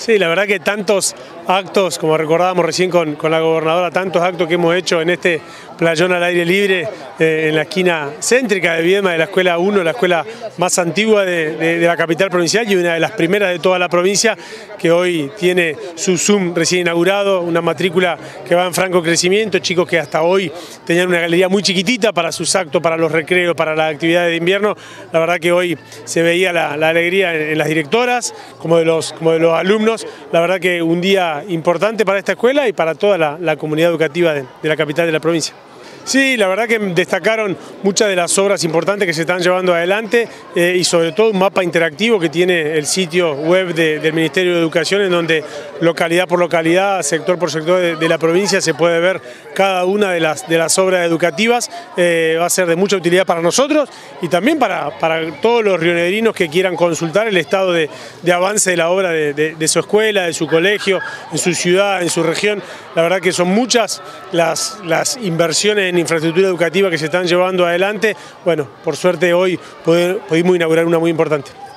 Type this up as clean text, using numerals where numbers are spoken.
Sí, la verdad que tantos actos, como recordábamos recién con la gobernadora, tantos actos que hemos hecho en este playón al aire libre, en la esquina céntrica de Viedma, de la Escuela 1, la escuela más antigua de la capital provincial y una de las primeras de toda la provincia, que hoy tiene su Zoom recién inaugurado, una matrícula que va en franco crecimiento, chicos que hasta hoy tenían una galería muy chiquitita para sus actos, para los recreos, para las actividades de invierno. La verdad que hoy se veía la alegría en las directoras, como de los alumnos. La verdad que un día importante para esta escuela y para toda la comunidad educativa de la capital de la provincia. Sí, la verdad que destacaron muchas de las obras importantes que se están llevando adelante y sobre todo un mapa interactivo que tiene el sitio web del Ministerio de Educación, en donde localidad por localidad, sector por sector de la provincia se puede ver cada una de las obras educativas. Va a ser de mucha utilidad para nosotros y también para todos los rionegrinos que quieran consultar el estado de avance de la obra de su escuela, de su colegio, en su ciudad, en su región. La verdad que son muchas las inversiones en infraestructura educativa que se están llevando adelante. Bueno, por suerte hoy pudimos inaugurar una muy importante.